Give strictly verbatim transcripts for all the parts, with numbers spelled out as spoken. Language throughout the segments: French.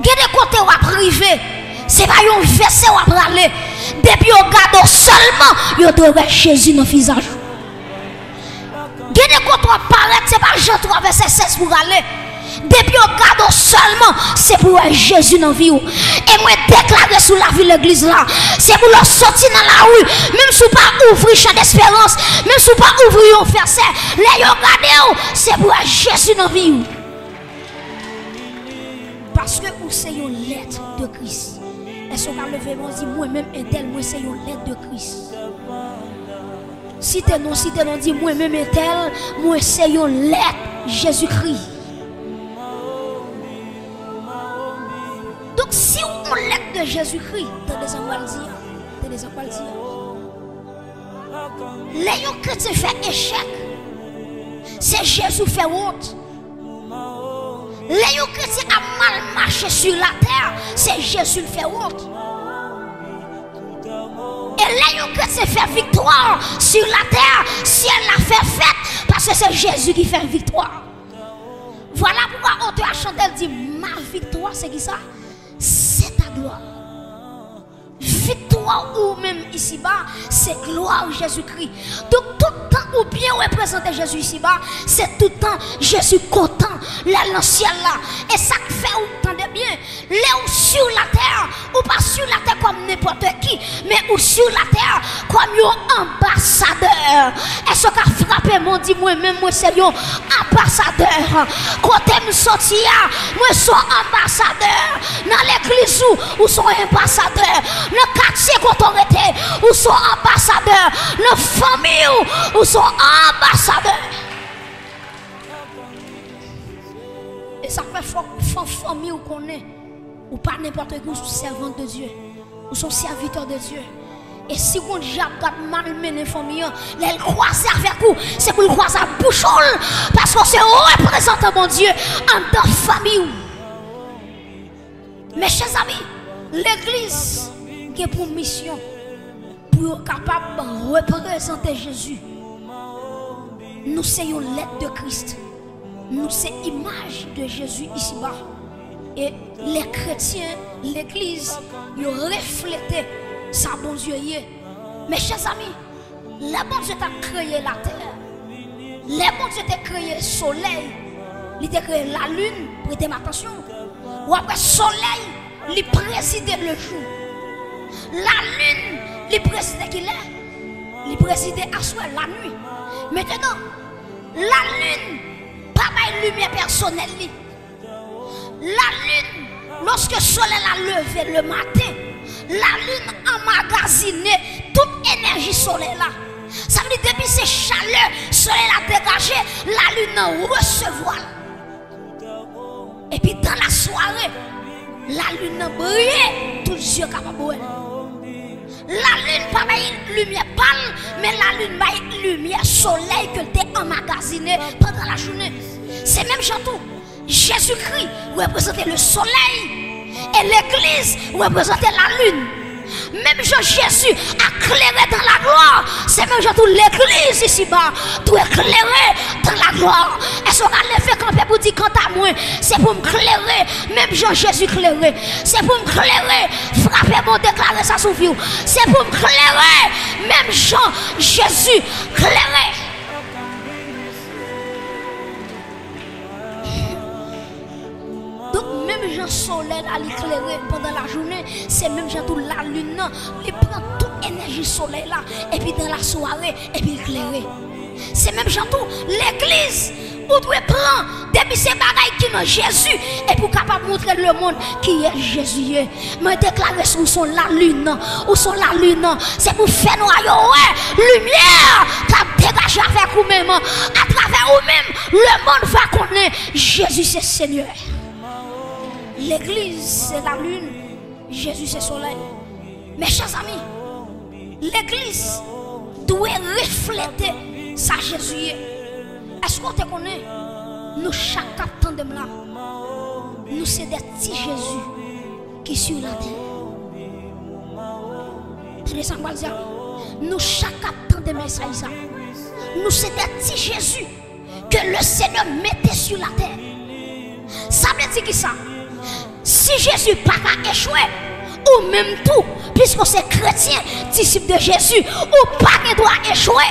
Il y a des côtés où à privé. C'est pas un verset où à parler. Depuis on garde seulement, il doit Jésus dans le visage. Il y a des côtés où à parler, c'est pas Jean trois verset seize pour aller. Depuis on garde seulement, c'est pour Jésus dans la vie. Et moi déclarer sur la vie de l'église là, c'est pour leur sortir dans la rue, même si pas ouvrir champ d'espérance, même si pas ouvrir un verset, les regarder, c'est pour Jésus dans la vie. Parce que vous c'est une lettre de Christ. Est-ce qu'on va lever mon dit moi-même un tel, moi c'est une lettre de Christ. Si tu non, si tu non dit moi-même un tel, moi c'est une lettre Jésus-Christ. Donc si on lettre de Jésus-Christ, dans les envois dire, dans les envois dire. Les chrétiens fait échec. C'est Jésus fait honte. Les chrétiens a mal marché sur la terre, c'est Jésus qui fait honte. Et les chrétiens fait victoire sur la terre, si elle l'a fait fête, parce que c'est Jésus qui fait victoire. Voilà pourquoi on te a chanté, elle dit, ma victoire, c'est qui ça? C'est ta gloire. Victoire ou même ici-bas, c'est gloire Jésus-Christ. Donc tout le temps ou bien représenter Jésus ici-bas, c'est tout le temps Jésus content, là dans le ciel là. Et ça fait ou tendez bien, là ou sur la terre, ou pas sur la terre comme n'importe qui, mais ou sur la terre comme un ambassadeur. Est-ce qu'a frappé mon dit moi-même, moi c'est un ambassadeur. Quand je suis sorti, moi je suis ambassadeur. Dans l'église où sont ambassadeurs. Dans le quartier quand on était, où sont ambassadeurs. Dans la famille où sont ambassadeurs. Et ça fait fort famille où qu'on est. Ou pas n'importe qui, ou sont servants de Dieu. Ou sont serviteurs de Dieu. Et si vous avez malmené les familles, les croiser avec vous, c'est pour le croiser à bouchole. Parce que c'est représentant mon Dieu en dans la famille. Mes chers amis, l'église qui est pour mission, pour être capable de représenter Jésus. Nous sommes une lettre de Christ. Nous sommes image de Jésus ici-bas. Et les chrétiens, l'église, ils reflètent ça, bon Dieu. Mes chers amis, le bon Dieu t'a créé la terre. Le bon Dieu t'a créé le soleil. Il t'a créé la lune. Prêtez attention. Ou après le soleil, il préside le jour. La lune, il préside qu'il est. Il préside à soi la nuit. Maintenant, la lune, pas de lumière personnelle. La lune, lorsque le soleil a levé le matin, la lune emmagasine toute énergie solaire là. Ça veut dire depuis ces chaleurs, le soleil a dégagé, la lune recevoir. Et puis dans la soirée, la lune brille, tous les yeux capables. La lune pas une lumière pâle, mais la lune va une lumière soleil que tu as emmagasiné pendant la journée. C'est même chantou. Jésus-Christ représentait le soleil et l'église représentait la lune. Même Jean Jésus a clairé dans la gloire. C'est même Jean tout l'église ici-bas. Tout éclairé dans la gloire. Est-ce qu'on a levé camper pour dire quant à moi, c'est pour me clairer. Même Jean Jésus clairé. C'est pour me clairer. Frappez mon déclarer ça sous vous. C'est pour me clairer. Même Jean Jésus clairé. Donc même Jean soleil à l'éclairer pendant la journée, c'est même Jean tout la lune, il prend toute énergie soleil là, et puis dans la soirée, et puis éclairer. C'est même Jean tout l'église, où doit prendre depuis ces bagailles qui sont Jésus, et pour capable montrer le monde qui est Jésus. Mais déclarer où sont la lune, où sont la lune, c'est pour faire noyer, lumière, qui dégagé avec vous-même, à travers vous-même, le monde va connaître Jésus c'est Seigneur. L'église, c'est la lune. Jésus, c'est le soleil. Mes chers amis, l'église doit refléter sa Jésus. Est-ce qu'on te connaît? Nous, chaque capitaine de là, nous sommes des petits Jésus qui sont sur la terre. Nous, chaque capitaine de Messaïsa, nous sommes des petits Jésus que le Seigneur mettait sur la terre. Ça veut dire qui ça? Si Si Jésus n'a pas échoué, ou même tout, puisque c'est chrétien, disciple de Jésus, ou pas qu'il doit échouer.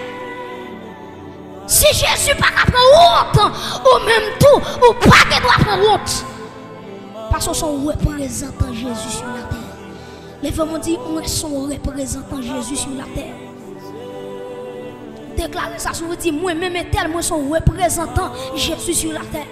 Si Jésus n'a pas prendre honte, ou même tout, ou pas qu'il doit prendre honte. Parce que son représentant Jésus sur la terre. Les femmes dit, on est son représentant Jésus sur la terre. Déclarer ça, je vous dis, moi-même et tel, moi son représentant Jésus sur la terre.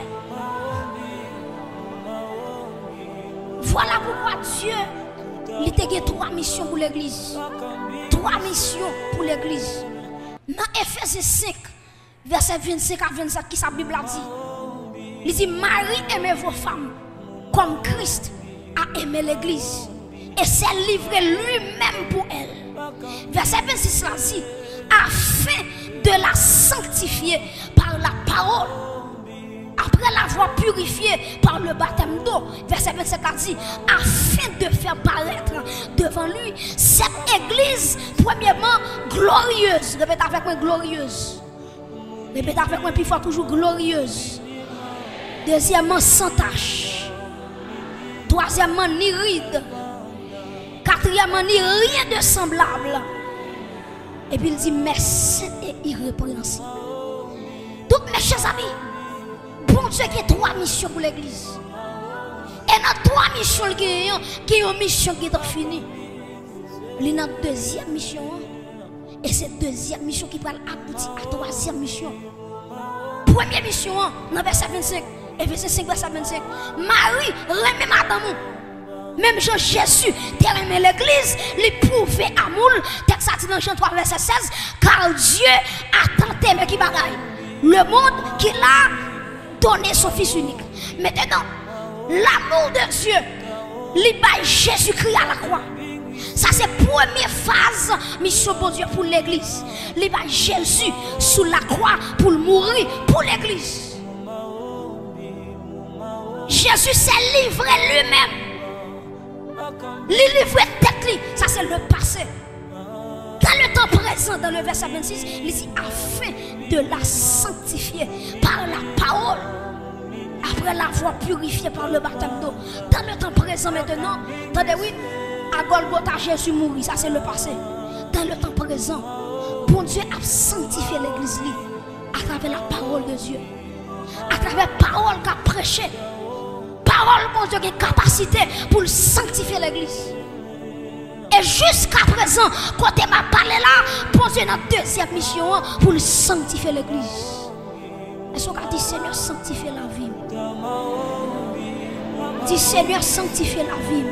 Voilà pourquoi Dieu, il a eu trois missions pour l'église. Trois missions pour l'église. Dans Ephésiens cinq, verset vingt-cinq à vingt-sept, qui sa Bible a dit. Il dit, Marie, aimez vos femmes comme Christ a aimé l'église et s'est livré lui-même pour elle. Verset vingt-six là dit, afin de la sanctifier par la parole, après l'avoir purifiée par le baptême d'eau. Verset vingt-sept a dit, afin de faire paraître devant lui cette église, premièrement glorieuse. Répète avec moi, glorieuse. Répète avec moi, puis fort, toujours glorieuse. Deuxièmement, sans tache. Troisièmement, ni ride. Quatrièmement, ni rien de semblable. Et puis il dit, mais c'est irrépréhensible. Donc, mes chers amis, bon Dieu qui a trois missions pour l'église. Et dans trois missions qui ont une mission qui est finie. Il y a une deuxième mission. Et cette deuxième mission qui va aboutir à la troisième mission. Première mission, dans verset vingt-cinq. Ephésiens cinq, verset vingt-cinq. Marie, remet madame. Même Jean Jésus, t'a aimé l'église, lui prouvé amour. Texte ça dit dans Jean trois, verset seize. Car Dieu a tant aimé qui bagaille le monde qu'il a donné son fils unique. Maintenant, l'amour de Dieu, lui bat Jésus-Christ à la croix. Ça c'est la première phase mission pour Dieu pour l'église. Lui bat Jésus sous la croix pour mourir pour l'église. Jésus s'est livré lui-même. Il livre tête, ça c'est le passé. Dans le temps présent, dans le verset vingt-six, il dit afin de la sanctifier par la parole, après l'avoir purifiée par le baptême d'eau. Dans le temps présent maintenant, attendez oui, à Golgotha Jésus mourit, ça c'est le passé. Dans le temps présent, bon Dieu a sanctifié l'église à travers la parole de Dieu, à travers la parole qu'a prêché. Parole, mon Dieu, qui a capacité pour sanctifier l'église. Et jusqu'à présent, quand tu m'as parlé là, bon Dieu, notre deuxième mission pour sanctifier l'église. Est-ce qu'on a dit, Seigneur, sanctifier la vie? Dis, Seigneur, sanctifier la vie.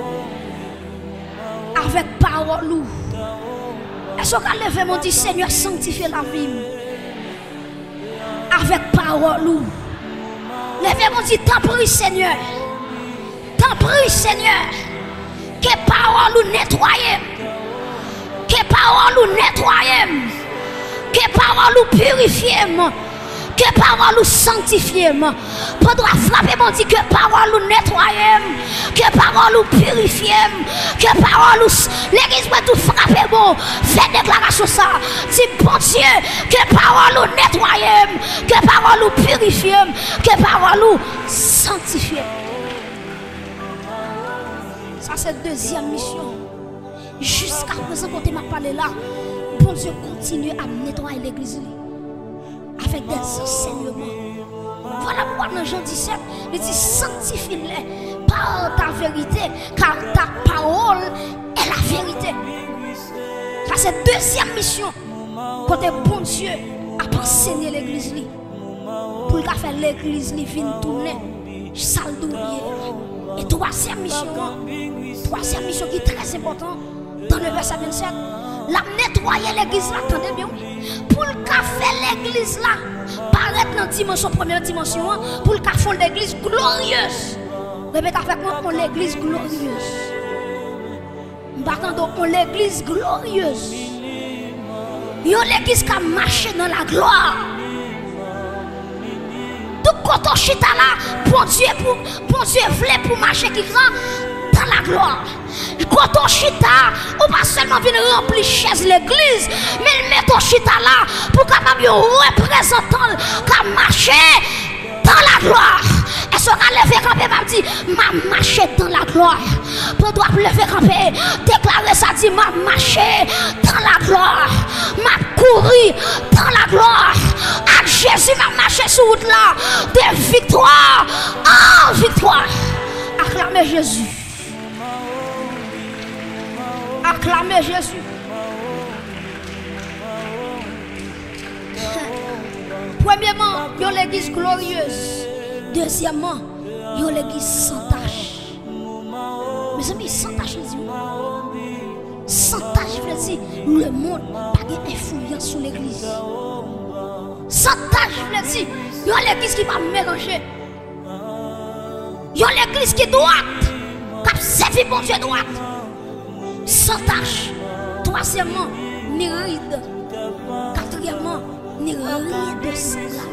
Avec parole ou. Est-ce qu'on a levé mon dit, Seigneur, sanctifier la vie? Avec parole ou. Levez-moi dit, t'en prie Seigneur. T'en prie Seigneur. Que parole nous nettoyer. Que parole nous nettoyer. Que parole nous purifier. Que parole nous sanctifier. Pendant frapper, mon dit que parole nous nettoyer. Que parole nous purifier. Que parole nous. L'église va tout frapper, bon. Faites déclaration ça. Dis bon Dieu. Que parole nous nettoyer. Que parole nous purifier. Que parole nous sanctifier. Ça c'est la deuxième mission. Jusqu'à présent, quand tu m'as parlé là, bon Dieu continue à nettoyer l'église avec des enseignements. Voilà pourquoi dans Jean dix-sept, il dit sanctifie-les par ta vérité, car ta parole est la vérité. Ça c'est la deuxième mission. Quand bon Dieu a enseigné l'église pour faire l'église vienne tourner, salle d'ouvrière. Et troisième mission, troisième mission qui est très importante dans le verset vingt-sept, la nettoyer l'église là, attendez bien, pour le faire l'église là, paraître dans la dimension, première dimension, pour le faire l'église glorieuse. Répétez avec moi, on l'église glorieuse. Nous on l'église glorieuse. Yon l'église qui a marché dans la gloire. Tout quand on chita là, bon Dieu, pour, bon Dieu voulait pour marcher qui grand dans la gloire. Quand on chita, on va seulement venir remplir chaise l'église, mais il met ton chita là pour capable représentant qui marcher dans la gloire. Est-ce qu'on a levé camper, m'a dit, m'a marché dans la gloire. Pour toi lever camper, déclarer ça, dit, m'a marché dans la gloire. M'a couru dans la gloire. À Jésus m'a marché sur route là, de victoire en victoire. Acclamez Jésus. Acclamez Jésus. Premièrement, il y a l'église glorieuse. Deuxièmement, il y a l'église sans tache. Mes amis, sans tache, les yeux. Sans tache, je veux dire, le monde n'a pas d'influence sur l'église. Sans tache, je veux dire, il y a l'église qui va mélanger. Il y a l'église qui est droite, qui a servi bon Dieu droite. Sans tache. Troisièmement, ni ride. Quatrièmement, ni rien de semblable.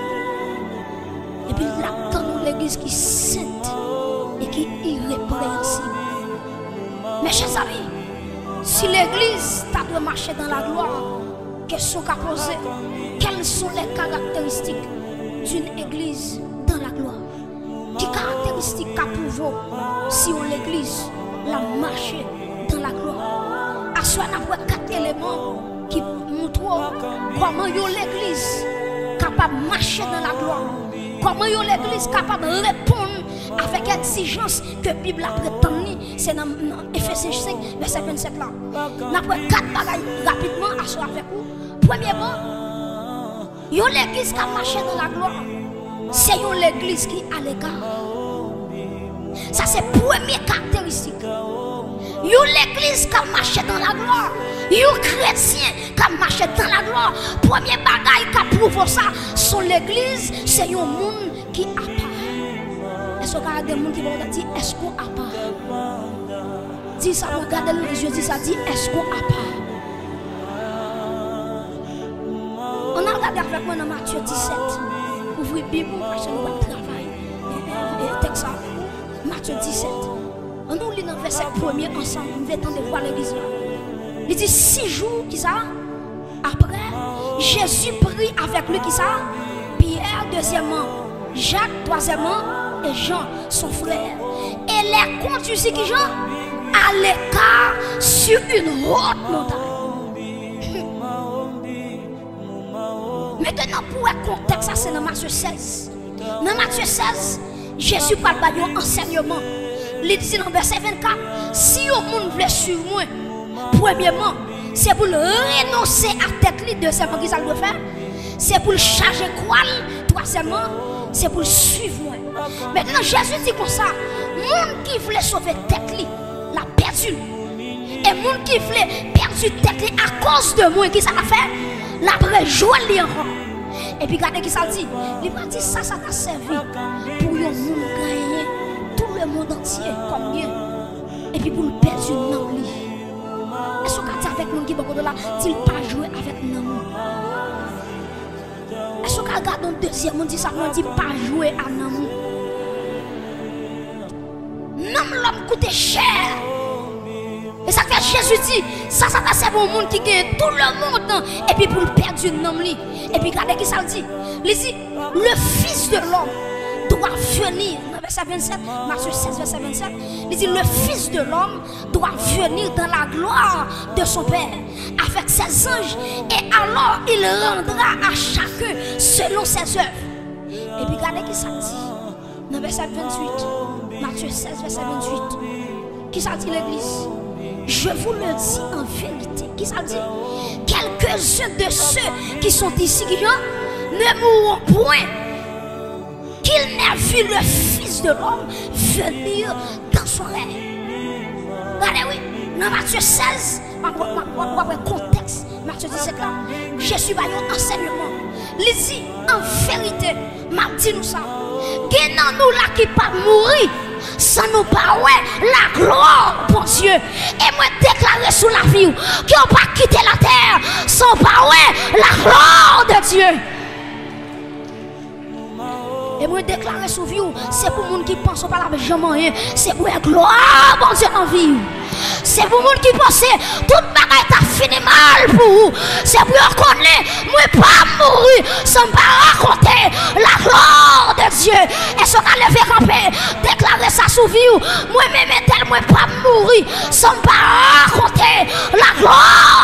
Et puis là, dans l'église qui est sainte et qui est irrépréhensible. Mes chers amis, si l'église t'a de marcher dans la gloire, question qu'a posée, quelles sont les caractéristiques d'une église dans la gloire? Quelles caractéristiques qu'a prouvé si on l'église la marché dans la gloire? À soi, on a quatre éléments qui montrent comment l'église capable de marcher dans la gloire. Comment l'église capable de répondre avec exigence que la Bible a prétendu. C'est dans Ephésiens cinq, verset vingt-sept là. On a quatre bagailles rapidement à soi avec vous. Premièrement, l'église qui a marché dans la gloire, c'est l'église qui est à l'écart. Ça c'est la première caractéristique. L'église qui a marché dans la gloire. Les chrétiens qui a marché dans la gloire. Premier bagaille qui prouve ça, sont l'église, c'est un monde qui a part. Est-ce qu'il y a des gens qui vont dire, est-ce qu'on a part? Dis ça, regardez les yeux, dis ça, dis, est-ce qu'on a part? On a regardé avec moi dans Matthieu dix-sept. Ouvrez la Bible, parce que nous allons travailler. Et texte ça, Matthieu dix-sept. On nous lit dans le verset premier ensemble, nous venons de voir l'église là. Il dit six jours, qui ça? Après, Jésus prit avec lui, qui ça? Pierre, deuxièmement, Jacques, troisièmement, et Jean, son frère. Et les conduisit, qui Jean? À l'écart sur une haute montagne. Maintenant, pour un contexte, ça c'est dans Matthieu seize. Dans Matthieu seize, Jésus parle de enseignement. Il dit dans verset vingt-quatre, si le monde veut suivre moi, premièrement, c'est pour le renoncer à tête. Deuxièmement, qu'est-ce qu'il doit faire? C'est pour le charger quoi? Troisièmement, c'est pour le suivre moi. Maintenant, Jésus dit comme ça, le monde qui voulait sauver tête, l'a perdu. Et le monde qui voulait perdre tête à cause de moi, qu'est-ce qu'il a fait? L'a joué encore. Et puis, regardez qui ça dit. Il va dire ça, ça t'a servi pour le monde gagner tout le monde entier comme bien. Et puis pour le perdre dans lui. Est-ce qu'on a dit avec nous qui beaucoup de là, il pas jouer avec nous? Est-ce qu'on regarde dans le deuxième monde dit ça, on dit pas jouer à nous? Non, l'homme coûte cher. Et ça fait Jésus dit, ça, ça t'a servi au monde qui gagne tout le monde. Et puis pour le perdre dans lui. Et puis regardez qui ça dit. Il dit, le Fils de l'homme doit venir. Verset vingt-sept, Matthieu seize, verset vingt-sept, il dit le Fils de l'homme doit venir dans la gloire de son Père avec ses anges et alors il rendra à chacun selon ses œuvres. Et puis regardez qui ça dit dans verset vingt-huit, Matthieu seize, verset vingt-huit, qui ça dit l'église? Je vous le dis en vérité, qui ça dit? Quelques-uns de ceux qui sont ici qui ne mourront point qu'il n'ait vu le Fils de l'homme venir dans son règne. Regardez, oui, dans Matthieu seize, on voit le contexte, Matthieu dix-sept là, Jésus va y avoir un enseignement. Il dit, en vérité, m'a dit nous ça, qu'il n'en nous là qui pas mourir, sans nous pas la gloire, bon Dieu. Et moi déclarer sous la vie, qui n'ont pas quitté la terre, sans pas la gloire de Dieu. Et moi déclarer sous vie, c'est pour les gens qui pensent pas la jamais rien. C'est pour la gloire, bon Dieu, en vie. C'est pour monde qui pense toute bagaille t'a fini mal pour vous. C'est pour reconnaître, moi pas mourir sans pas raconter la gloire de Dieu. Et ce qu'on levé camper, déclarer ça sous vie. Moi-même tel, moi pas mourir sans pas raconter la gloire.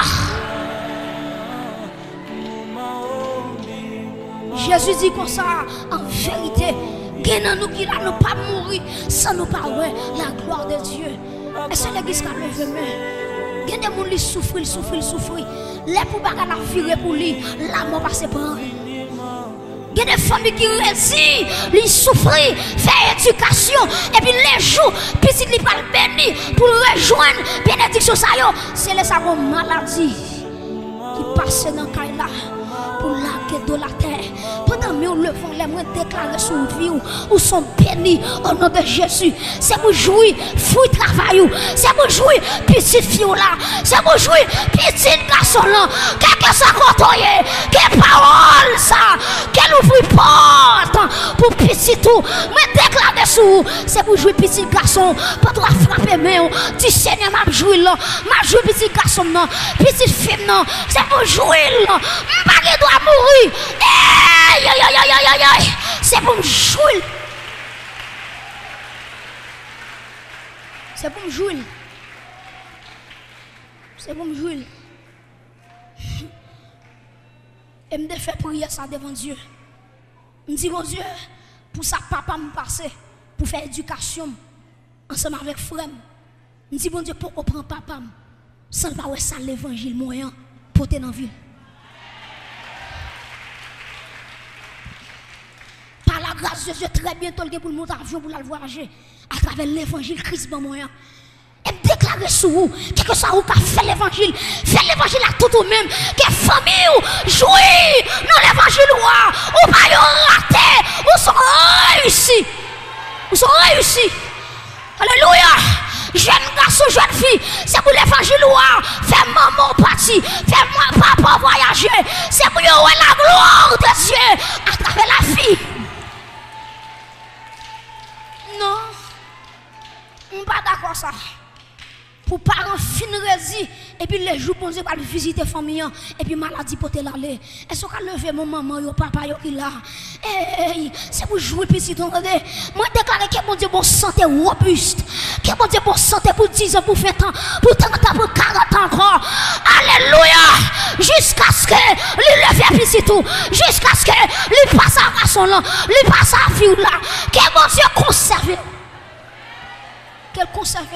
Jésus dit comme ça, en vérité, que nous qui ne pas mourir sans nous parler la gloire de Dieu. Et c'est l'église qui a levé main. Il y a des gens qui souffrent, ils souffrent, ils souffrent. Les pour bagarre la virer pour lui, la mort passe par. Il y a des familles qui résistent, ils souffrent, faire éducation, et puis les jours, puis ils ne pas béni pour rejoindre bénédiction. C'est les savants maladies qui passent dans le cas là. Pour la de la terre. Pendant que nous levons les mains déclarés sur vie ou sont bénis au nom de Jésus. C'est pour jouir, fruit travail. C'est pour jouir, petite fille là. C'est pour jouir, petit garçon là. Qu'est-ce que ça côtoyer? Quelle parole ça? Quelle ouvre porte pour petit tout? Mais déclarer sur c'est pour jouir, petit garçon. Pas toi frapper main. Tu Seigneur m'a joué là. M'a joué, petit garçon là. Petite fille là. C'est pour jouir là. M'pas doit mourir. Aïe, aïe, aïe, aïe, aïe, aïe. C'est pour me jouer. C'est pour me jouer. C'est pour me jouer. Et me faire prier ça devant Dieu. Me dit, mon Dieu, pour ça, papa me passer, pour faire éducation, ensemble avec frère. Me dit, mon Dieu, pourquoi prendre papa, sans pas ouais ça l'évangile moyen, pour te dans la ville. Par la grâce de Dieu, très bientôt, il pour le monter avion pour la voyager à travers l'évangile Christ dans moyen. Et me déclarer sur vous, quelque chose où qu'a fait l'évangile, fait l'évangile à tout ou même, que famille ou jouir dans l'évangile ou pas raté, ou sont réussis. Ou sont réussis. Alléluia. Jeune garçon, jeune fille, c'est pour l'évangile ou faire maman partir, faire moi papa voyager. C'est pour voir la gloire de Dieu à travers la vie. Non, je ne suis pas d'accord ça. Pour parents fin rési et puis les jours bon Dieu va visiter famille et puis maladie pour te l'aller. Est-ce qu'on lever mon maman yo papa yo qui là? Eh c'est pour jouer petit entendez. Moi déclarer que mon Dieu bon santé robuste, que mon Dieu bon santé pour dix ans pour vingt ans, pour trente ans pour quarante ans encore. Alléluia! Jusqu'à ce que lui leve petit tout, jusqu'à ce que lui passe à garçon là, lui passe à fille là. Que mon Dieu conserve. Qu'elle conserve.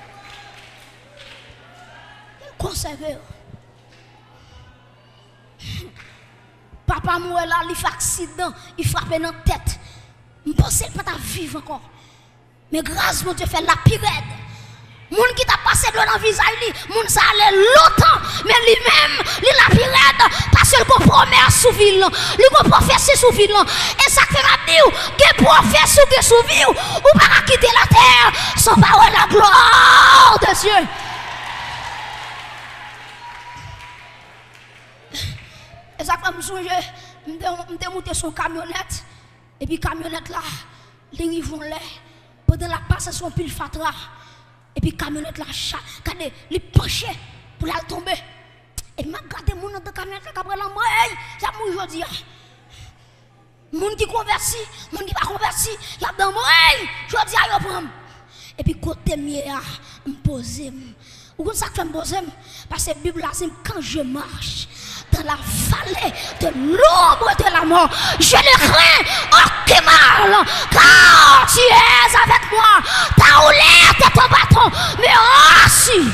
Conserver. Papa mourir là, il fait accident, il frappe dans la tête. Je pense qu'il pas vivre encore. Mais grâce mon Dieu fait la pire. Moun qui t'a passé dans le visage, moun ça allait longtemps, mais lui-même, il la pire parce qu'il compromet sous ville, il compromet sous ville. Et ça fait ma dire que professe ou que sous ville, ou pas quitter la terre sans parole la gloire de Dieu. Et ça fait me songer, je monté sur camionnette, et puis camionnette là, les rivons là, pendant la passation pile fatra, et puis camionnette là, regardez, les penché pour la tomber. Et m'a regardé mon dans camionnette là, après la mort, ça m'a aujourd'hui. Moun qui converti, moun qui pas converti, y a dans moi, je dis à prendre. Et puis côté mien, me poser. Ou ça fait me poser parce que la Bible là, c'est quand je marche dans la vallée de l'ombre de la mort, je ne crains aucun mal, car tu es avec moi, ta roulette et ton bâton me rassurent.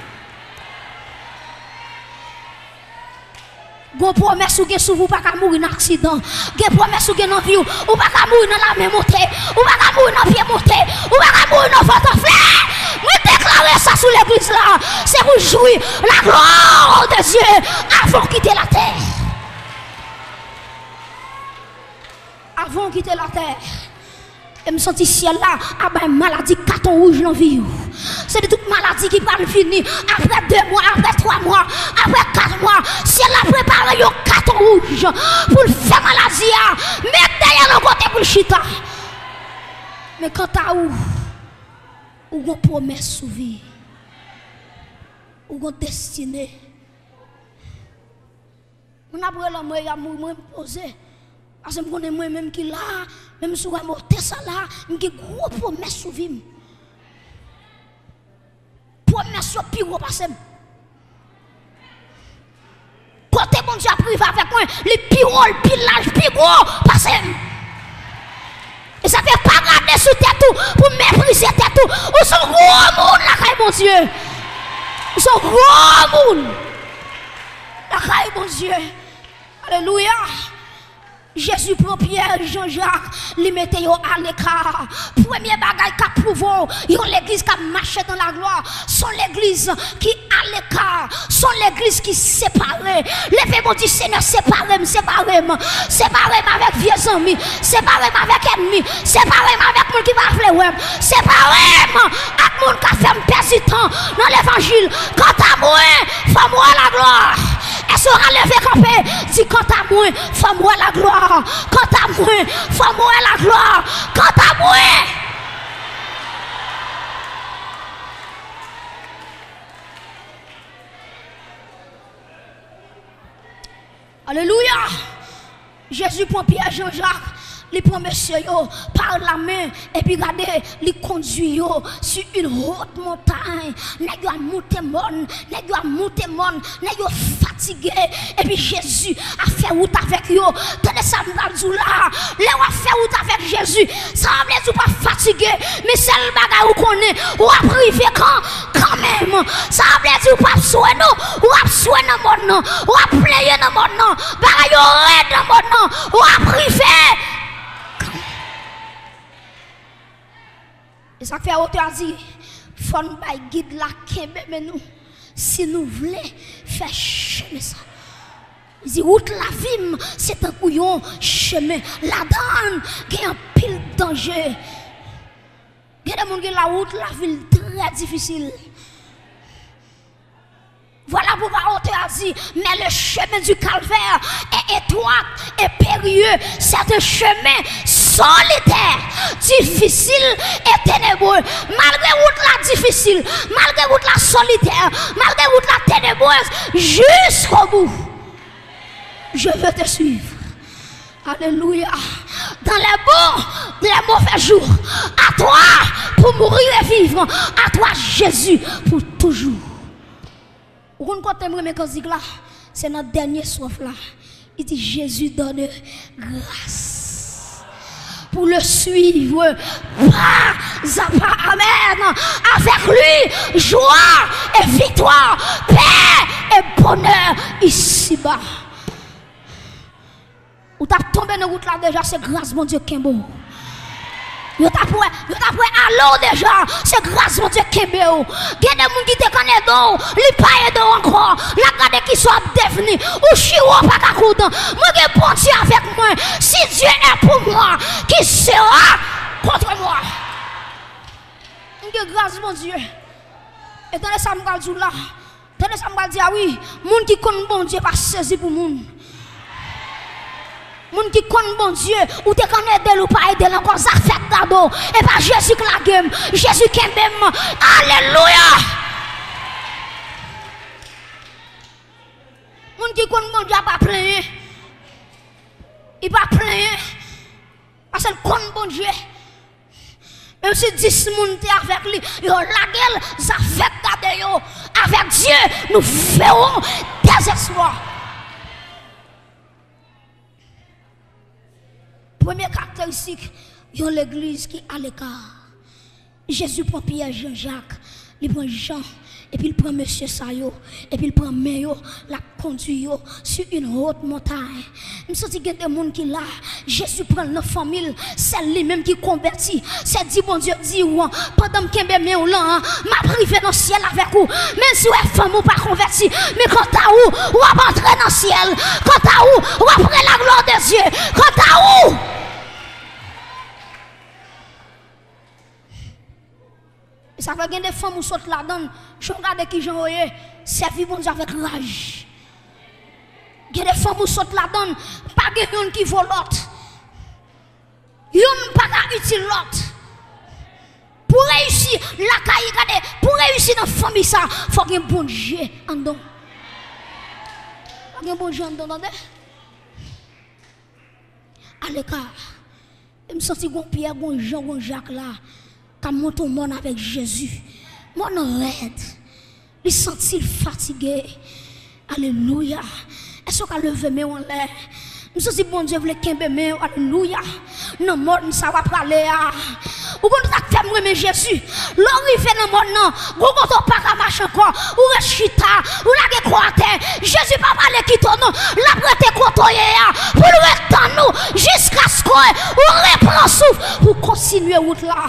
Gon promesse ou gen sou vous pas ka mourir dans accident. Gen promesse ou gen dans vie ou pas ka mourir dans la main montée, ou pas ka mourir dans pied monté, ou pas ka mourir dans votre frère. Moi déclarer ça sous l'église là, c'est pour jouir la gloire de Dieu avant de quitter la terre. Avant de quitter la terre. Et me senti ciel là, ah ben maladie carton rouge dans vie. C'est de toute maladie qui va finir après deux mois, après trois mois, après quatre mois. Ciel a préparé un carton rouge pour le faire maladie, mettre derrière le côté pour le chita. Mais quand t'as où, ou une promesse sous vie, ou une destinée. On a pris la moi me poser parce que je connais moi-même qui là, même si je suis ça là, j'ai gros promesse sur vie. Promesse sur pire parce côté bon Dieu a privé avec moi, les pires, pile large, pire gros parce et ça fait pas garder sur tête tout pour mépriser tête tout. Ou sont gros monde là, mon Dieu. Ou sont gros monde. La caille, mon Dieu. Alléluia. Jésus prend Pierre, Jean-Jacques, les mettait à l'écart. Premier bagage qu'a prouvé, ils ont l'église qui a marché dans la gloire. Sont l'église qui à l'écart, sont l'église qui séparée. Levez-moi du Seigneur, séparez-moi, séparez-moi, séparez-moi avec vieux amis, séparez-moi avec ennemis, séparez-moi avec monde qui va faire web, séparez-moi avec monde qui a fait me perdre du temps dans l'évangile. Quant à moi, fais-moi la gloire. Elle sera levée campée, dit quant à moi, fais-moi la gloire. Quant à moi, fais-moi la gloire. Quant à moi, alléluia. Jésus prend Pierre Jean-Jacques, il prend monsieur par la main et puis regardez, il conduit sur une haute montagne. Nèg yo monté mon, nèg yo monté mon, nèg yo fatigué et puis Jésus a fait route avec yo. Tenez ça m'dou là, les a fait route avec Jésus. Ça veut dire pas fatigué, mais c'est le bagage ou connaît ou a privé quand quand même. Ça veut dire pas soin non, ou a soin dans mon nom, ou a player dans mon nom, bagage yo red dans mon nom, ou a privé. Et ça fait autre dit, faut nous guide la kembe mais nous si nous voulons faire chemin ça. Il dit route la vie c'est un couillon chemin la donne qui a un pile danger. Il y a des gens qui la route la ville très difficile. Voilà pourquoi l'auteur a dit, mais le chemin du calvaire est étroit et périlleux. C'est un chemin solitaire, difficile et ténébreux. Malgré route la difficile, malgré route la solitaire, malgré route la ténébreuse, jusqu'au bout, je veux te suivre. Alléluia. Dans les bons, les mauvais jours, à toi pour mourir et vivre, à toi Jésus pour toujours. Vous comprenez là, c'est notre dernier soif là. Il dit Jésus donne grâce pour le suivre. Pas à pas, amen. Avec lui, joie et victoire, paix et bonheur ici-bas. Ou t'as tombé dans la route là déjà, c'est grâce mon Dieu qui est beau. Yo t'a pour yo t'a pour allô déjà, c'est grâce mon Dieu Kembe ou. Il y a des gens qui te connaissent donc, li pas aidé encore. La garde qui soit devenu ou chiro pas ka content. Moi que bon Dieu avec moi. Si Dieu est pour moi, qui sera contre moi? Que grâce mon Dieu. Et dans les samedi jour là, dans les samedi dire oui, monde qui connaît bon Dieu pas saisi pour monde. Moun qui connaît bon Dieu, ou te connaît d'elle ou pas aider encore, ça fait cadeau. Et pas Jésus qui la game, Jésus qui aime. Alléluia. Moun qui connaît bon Dieu pas plein. Il pas plein. Parce qu'il connaît bon Dieu. Même si dix moun te avec lui, yo la gueule, ça fait cadeau. Avec Dieu, nous ferons des exploits. Première caractéristique, il y a l'église qui est à l'écart. Jésus prend Pierre, Jean-Jacques, il prend Jean, et puis il prend Monsieur Sayo, et puis il prend Méo, la conduit sur une haute montagne. Je sens qu'il y a des gens qui là, Jésus prend notre famille, c'est lui-même qui convertit. C'est dit, bon Dieu, dit, pendant que je suis là, m'a privé dans le ciel avec vous. Même si vous êtes femme ou pas converti, mais quand à où, vous allez entrer dans le ciel. Quand à où, vous allez prendre la gloire de Dieu. Quand à où, ça fait que des femmes qui sautent là-dedans, je regarde qui j'en ai, c'est vivre avec rage. Il y a des femmes qui sautent là-dedans, pas de gens qui volent l'autre. Ils n'ont pas utile l'autre. Pour réussir, la caille, pour réussir dans la famille, ça, il faut qu'il y ait un bon Dieu en dedans. Il faut qu'il y ait un bon Dieu en dedans. À l'écart, je me sens que Pierre, Jean, Jacques là, qui monte au monde avec Jésus. Mon raide. Il sentit fatigué. Alléluia. Est-ce qu'on a levé mes en l'air? Je me dis, bon Dieu, vous voulez mes alléluia. Non, mort, ça va pas aller. Ou quand vous avez fait mais Jésus, l'arrivée dans le monde, non, vous ne pas qu'à marcher encore, ou rechita, ou la croate, Jésus pas parler qui ton nom, la prête côtoyer, pour le rester nous, jusqu'à ce qu'on reprend souffle, pour continuer route là.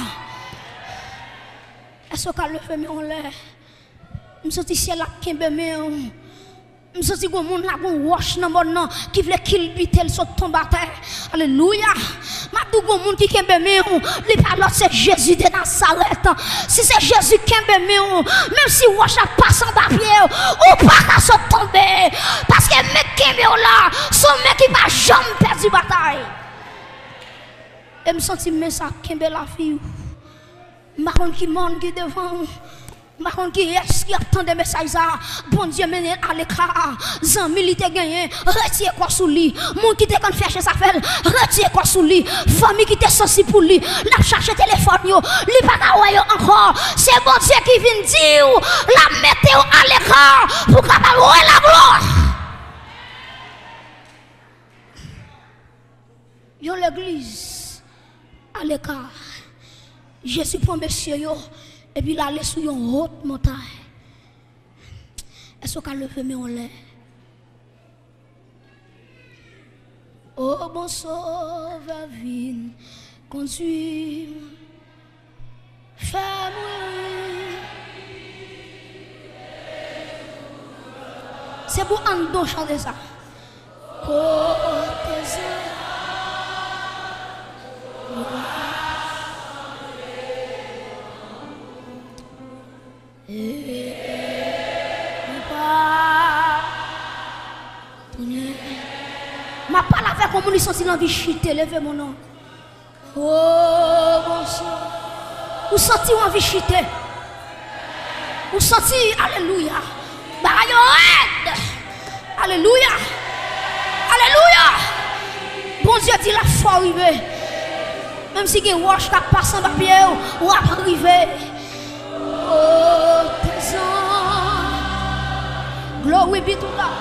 Est-ce qu'on a levé mes en l'air? Je me dis, si elle a kembe mes je me dis que mon la gon wash dans mon qui veut qu'il bite sur tombe à terre. Alléluia. Ma dou gon moun qui kembe me li pa l'autre c'est Jésus de Nazareth. Si c'est Jésus qui kembe me même si wash a passe en bas pied ou pas ça tomber parce que mec kembe là son mec qui va jamais perdre bataille. Et me senti mais ça kembe la fille. Ma kon qui monde qui devant Maron qui est-ce qui attend des messages ça bon Dieu mène à l'écart zami li te gagné retire quoi sous lui monde qui te quand faire sa fait retire quoi sous lui famille qui te sensible pour lui la chercher téléphone yo li pas ka wè encore c'est bon Dieu qui vient dire la mettez à l'écart pour capable wè la gloire yo l'église à l'écart Jésus prend monsieur yo et puis là, aller sur une haute montagne. Est-ce qu'on a levé mes en l'air? Oh bon sauveur, viens, conduis, fais-moi. C'est pour un don chanter ça. Oh, tes ma parole avec comme on senti l'envie chuter levez mon nom oh bon sang vous senti envie chuter vous senti alléluia bah alléluia alléluia bon Dieu dit la foi arriver même si il wash ta passe en papier ou arriver oh tes glory be to God.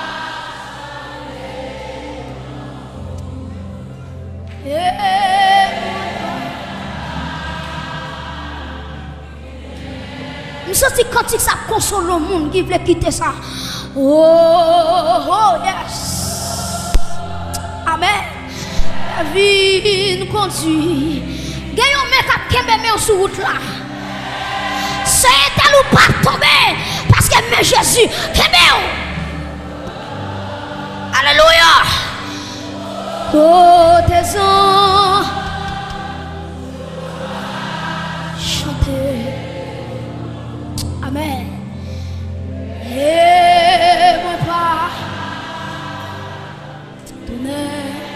Je sens que quand ça console le monde qui veut quitter ça. Oh, oh yes. Amen. La vie nous conduit. Gagne un mec à kembe sur route là. C'est tel ou pas tomber parce que mais Jésus kembe. Alléluia. Oh tes ans chanter amen et moi pas donner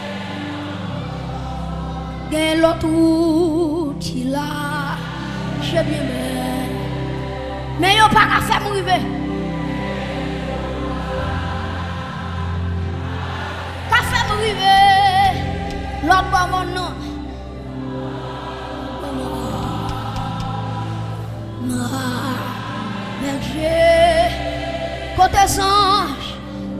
gain l'autre qui là j'ai bien mais yo pas qu'à faire mourir qu'à faire mourir l'autre pas mon nom. Mais Dieu, côté anges,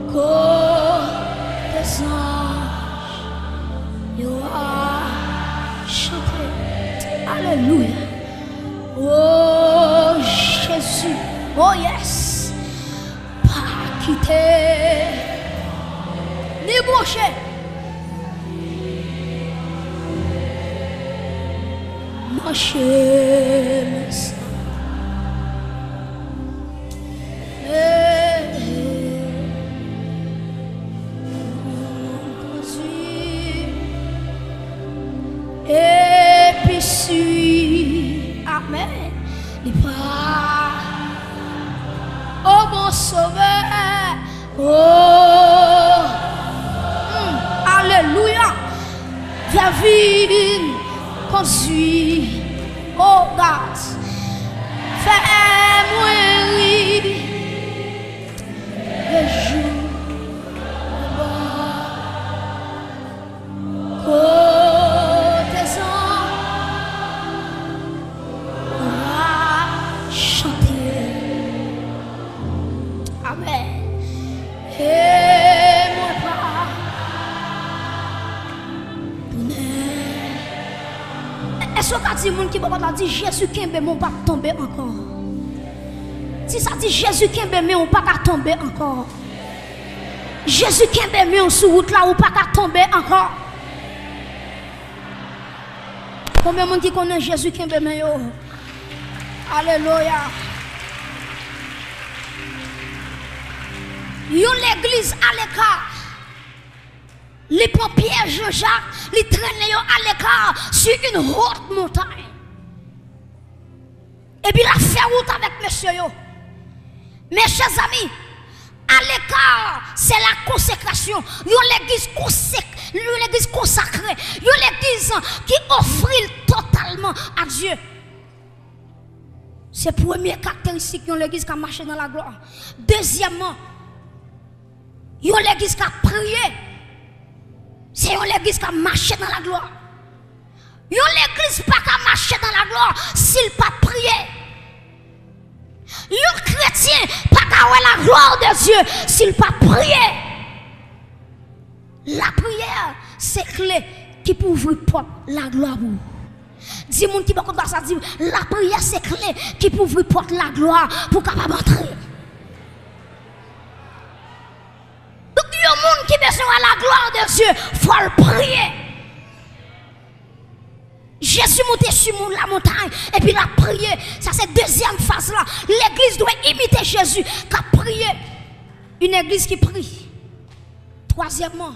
côté anges, you are chanté. Alléluia. Oh Jésus, oh yes, pas quitter, ni boucher. Marcher, et puis suis, amen, il part, oh bon sauveur, oh, mm, alléluia, viens conduit, oh God, fais-moi dit, moun qui va dit Jésus qui est mon pas tomber encore. Si ça dit Jésus qui est on pas tomber encore. Jésus qui est on sur route là ou pas tomber encore. Combien de monde qui connaît Jésus qui est Alléluia. Yon l'église à l'écart. Les prend Pierre Jean-Jacques, les traînent à l'écart sur une haute montagne. Et puis la fait route avec monsieur yo. Mes chers amis, à l'écart, c'est la consécration. Yon l'église consacrée, yon l'église consacrée, yon l'église qui offre totalement à Dieu. C'est la première caractéristique yon l'église qui a marché dans la gloire. Deuxièmement, yon l'église qui a prié. C'est yon l'église qui a marché dans la gloire. Yon l'église pas qui a marché dans la gloire s'il pas prié. Yon chrétien pas qui a la gloire de Dieu s'il pas prié. La prière, c'est clé qui peut ouvrir porte la gloire. Dis moun qui va contre ça dit la prière c'est clé qui peut ouvrir porte la gloire pour capable entrer. Donc il y a un monde qui besoin à la gloire de Dieu, faut le prier. Jésus montait sur la montagne et puis il a prié. Ça c'est deuxième phase là. L'église doit imiter Jésus qui a prié. Une église qui prie. Troisièmement,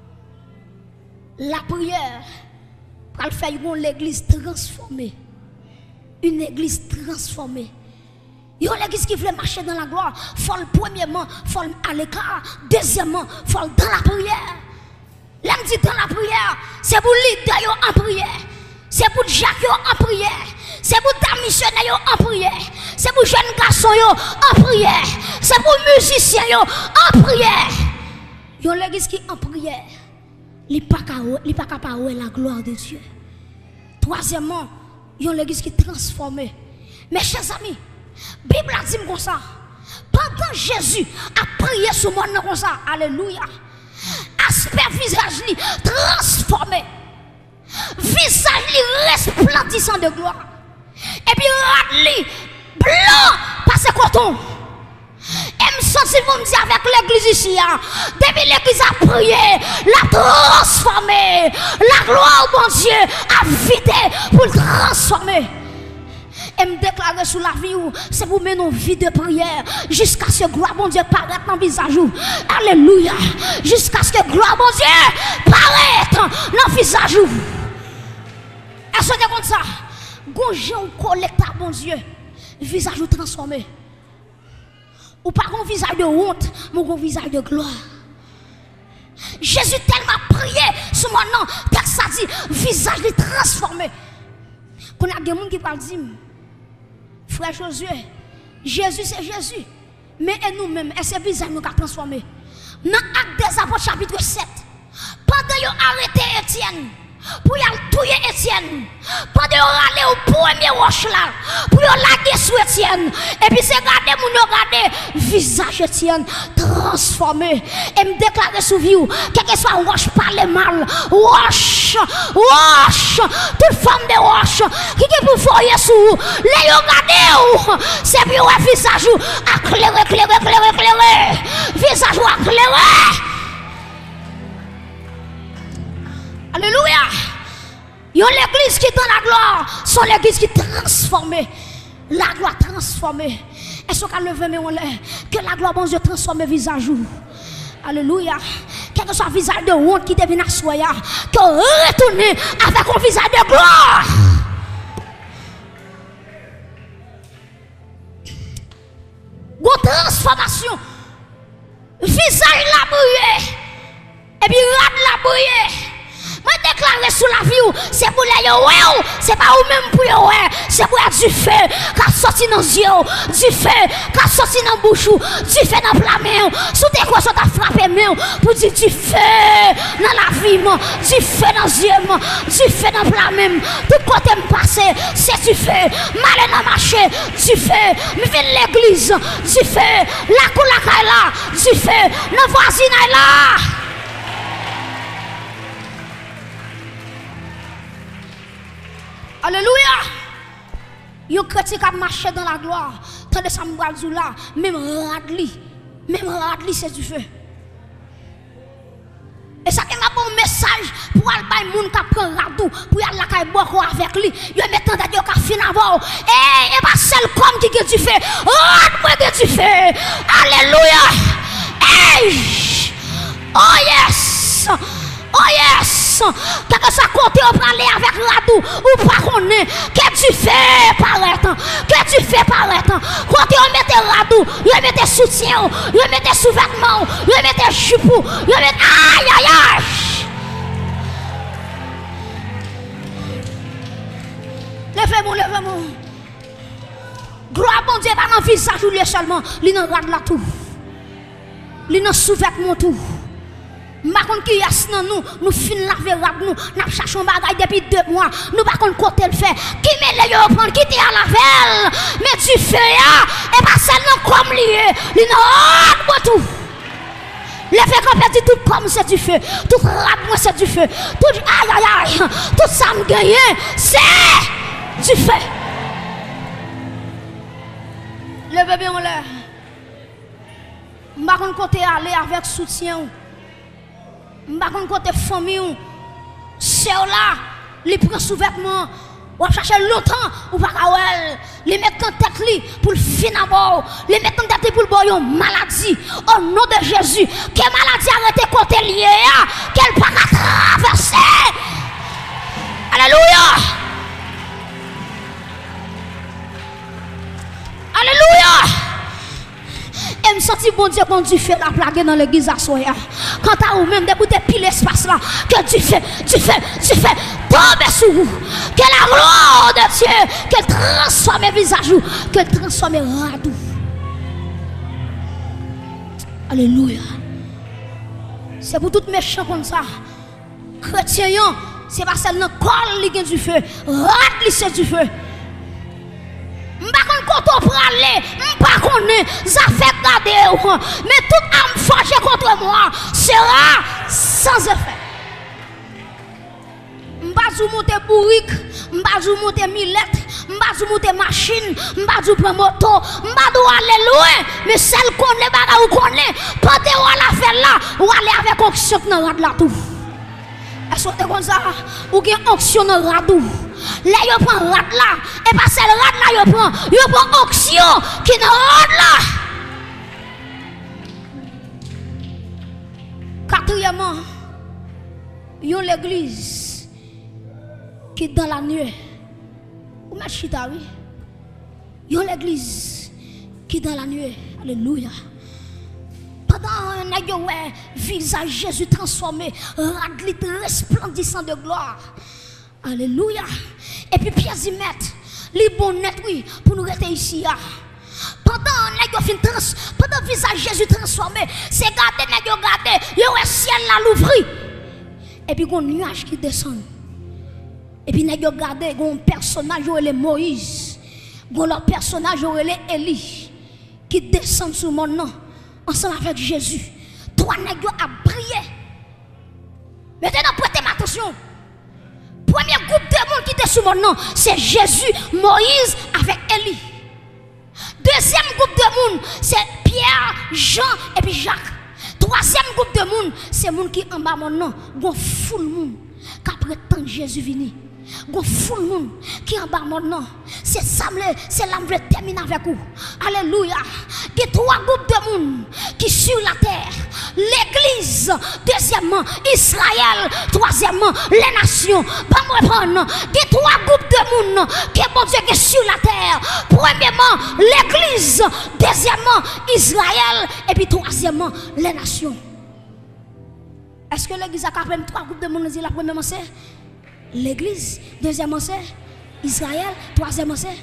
la prière pour faire l'église transformée. Une église transformée. Il y a l'église qui veut marcher dans la gloire. Il faut premièrement, il faut à l'écart. Deuxièmement, il faut dans la prière. L'homme dit dans la prière, c'est pour leader en prière. C'est pour Jacques en prière. C'est pour ta missionnaire en prière. C'est pour jeunes garçons en prière. C'est pour musiciens en prière. Il y a l'église qui en prière. Il n'est pas capable de la gloire de Dieu. Troisièmement, il y a l'église qui est transformée. Mes chers amis, la Bible a dit comme ça. Pendant Jésus a prié sur moi comme ça. Alléluia. Aspect visage li transformé. Visage li resplendissant de gloire. Et puis radli blanc parce que coton. Et me sens si vous me dites avec l'église ici, depuis l'église a prié, la transformer, la gloire de Dieu a vidé pour le transformer. Et me déclarer sur la vie, c'est pour mener une vie de prière jusqu'à ce que gloire mon Dieu paraisse dans le visage. Alléluia. Jusqu'à ce que gloire mon Dieu paraisse dans le visage. Est-ce que c'est comme ça? Gonjon collecte mon Dieu, visage transformé. Ou pas un visage de honte, mais un visage de gloire. Jésus tellement prié sur mon nom, que ça dit, visage transformé. Qu'on a des gens qui parlent dire, frère Josué, Jésus c'est Jésus. Mais et nous-mêmes, est-ce que visage nous a transformé? Dans Actes des Apôtres chapitre sept, pendant qu'ils ont arrêté Étienne, pour y aller tuer Étienne, pendant qu'ils ont allé au premier roche là, pour y laguer sur Étienne, et puis c'est regarder mon regarder visage Étienne transformé, et me déclarer sur vous, quel que soit roche parle mal, roche, roche, toute forme de roche, qui est pour foyer sur vous, les regarder, c'est pour un visage éclairé, éclairé, éclairé, éclairé, visage éclairé. Alléluia. Il y a l'église qui est dans la gloire. C'est l'église qui est transformée. La gloire transformée. Est-ce qu'on lever mais on l'air? Que la gloire bon Dieu transforme le visage. Alléluia. Quel que soit le visage de honte qui devient assoya, que retourne avec un visage de gloire. Une transformation. Visage la brûlé. Et puis rade la brûlé. Je déclare sur la vie, c'est pour les yeux, c'est pas vous-même pour les yeux, c'est pour du feu qui a sorti dans les yeux, du feu qui a sorti dans la bouche, du feu dans la main, sous tes quoi, ça t'a frappé main, pour dire du feu dans la vie, du feu dans les yeux, du feu dans la main, tout côté me passer, c'est du feu, mal dans marché, du feu, me viens l'église, du feu, la coulaka est là, du feu, nos voisins est là. Alléluia. Yo chrétien qui marché dans la gloire. Tandis que ça me dit là, même radli, même radli c'est du feu. Et ça qui m'a bon message pour aller bailler moun qui prend radou pour aller la caille boire avec lui. Yo mettant d'ailleurs qu'a fin avant. Eh, et pas seul comme qui que tu fais. Oh, moi que tu fais. Alléluia. Hey. Oh yes. Oh yes. Quand ça côté on prend aller avec radou ou pas connaît que tu fais paraître. Que tu fais paraître. Côté on mette radou, yo mette soutien, yo mette sous-vêtements, yo mette chipou, yo mette aïe aïe aïe. Levez-moi, levez-moi. Gloire bon Dieu pas dans visage ou lieu seulement, li nan rad la tout. Li nan sous-vêtement tout. Ma kon ki yas nan nous, nous fin laver rad nous, n'a cherchon bagay depuis deux mois, nous pas kon côté le fait. Qui met les yo prendre qui te à la velle, mais tu fais ya et pas seulement comme lié, li nan moi tout. Le fait qu'on perd tout comme c'est du feu, tout rad moi c'est du feu, tout aïe aïe aïe, tout ça me gagne, c'est du feu. Levez bien là. M'a kon côté aller avec soutien. M'a kon côté famille. C'est là, les prend sous-vêtements. Ou chercher longtemps ou pas kawel. Les mettre en tête li pour le finir bord. Les mettre en tête pour le boyon maladie. Au nom de Jésus, que maladie arrête côté lié, qu'elle pas traverser. Alléluia. Alléluia. Et me senti bon Dieu quand tu fais la plague dans l'église à soya. Quand tu as ou même débouté pile espace là, que tu fais, tu fais, tu fais, tombe sur vous. Que la gloire de Dieu, qu'elle transforme le visage, qu'elle transforme le radou. Alléluia. C'est pour tout méchant comme ça. Chrétien, c'est pas seulement col qui du feu, rad li c'est du feu. M'pa kon koto pralé, m'pa konne, ça fait garder, mais toute âme fâchée contre moi sera sans effet. M'pa zou monter bourrique, m'pa zou monter millette, m'pa zou monter machine, m'pa zou prendre moto, m'pa dou aller loin, mais celle qu'on les baga ou connaît, pas de ou à la faire là, ou aller avec onction dans rad la tout. Est-ce que comme ça, ou gen onction dans radou. Là, yo prend rad là, et pas celle rad là, yo prend, yo prend onction qui dans rad là. Quatrièmement, yo l'église qui dans la nuit. Ou ma chita oui. Yo l'église qui dans la nuit. Alléluia. Pendant un visage Jésus transformé, radlit resplendissant de gloire. Alléluia. Et puis Pierre y met, les bon net oui, pour nous rester ici. Pendant un visage Jésus transformé, c'est garder, n'a yo garder, yo le ciel là l'ouvri. Et puis un nuage qui descend. Et puis n'a yo garder un personnage le Moïse, un personnage le Élie qui descend sur mon nom. Ensemble avec Jésus, trois nègres a brillé. Maintenant, prêtez attention. Premier groupe de monde qui était sous mon nom, c'est Jésus, Moïse avec Élie. Deuxième groupe de monde, c'est Pierre, Jean et puis Jacques. Troisième groupe de monde, c'est monde qui en bas mon nom, gon foule monde qui prétend Jésus vini. Gon foule monde qui en bas mon nom. C'est ça, c'est là que je termine avec vous. Alléluia. Il y a trois groupes de monde qui sur la terre. L'église, deuxièmement, Israël, troisièmement, les nations. Pas me répondre. Il y a trois groupes de monde qui est bon Dieu qui est sur la terre. Premièrement, l'église, deuxièmement, Israël, et puis troisièmement, les nations. Est-ce que l'église a même trois groupes de monde? La première c'est l'église, deuxièmement c'est Israël, troisièmement c'est.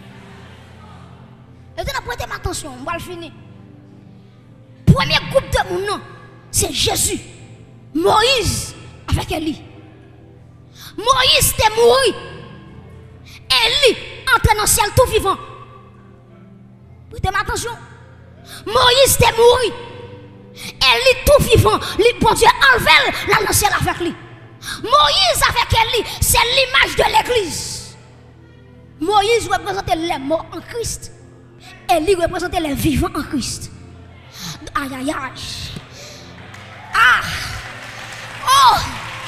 Et maintenant, prêtez attention, on va le finir. Premier groupe de monde, c'est Jésus, Moïse avec Élie. Moïse était mort. Élie entre dans le ciel tout vivant. Prêtez attention. Moïse était mort. Élie tout vivant. Le bon Dieu enlève la dans le ciel avec lui. Moïse avec Élie, c'est l'image de l'église. Moïse représentait les morts en Christ. Élie représentait les vivants en Christ. Aïe aïe aïe. Ah! Oh!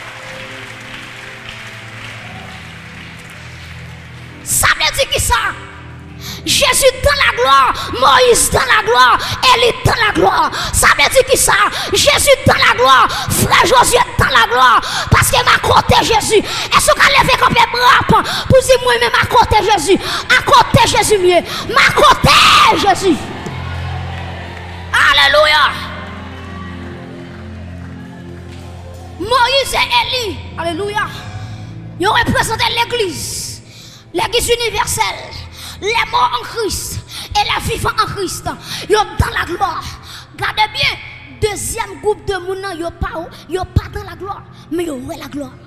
Ça veut dire qui ça? Jésus dans la gloire, Moïse dans la gloire, Élie dans la gloire. Ça veut dire qui ça? Jésus dans la gloire, frère Josué dans la gloire. Parce que ma côté Jésus. Est-ce qu'on a levé comme les bras pour dire moi-même à côté Jésus? À côté Jésus mieux. Ma côté Jésus. Alléluia. Moïse et Élie, alléluia, ils ont représenté l'église, l'église universelle, les morts en Christ et les vivants en Christ. Ils sont dans la gloire. Regardez bien, deuxième groupe de monde, ils ne sont pas dans la gloire, mais ils ont la gloire.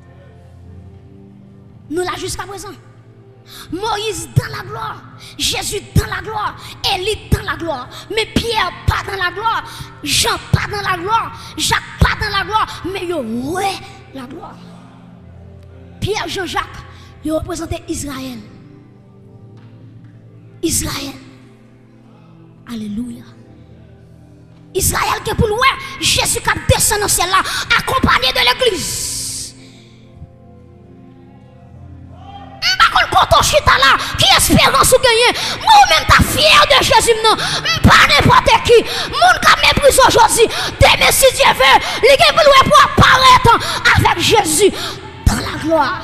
Nous là jusqu'à présent. Moïse dans la gloire, Jésus dans la gloire, Élie dans la gloire, mais Pierre pas dans la gloire, Jean pas dans la gloire, Jacques pas dans la gloire, mais yo ouais la gloire. Pierre, Jean-Jacques, ils représentaient Israël. Israël. Alléluia. Israël qui est pour loin, Jésus qui descend dans le ciel là, accompagné de l'église. Qui espérance ou gagner? Moi-même, ta fier de Jésus, non. Pas n'importe qui. Moun qui méprise aujourd'hui. Demain, si Dieu veut, il est pour apparaître avec Jésus dans la gloire.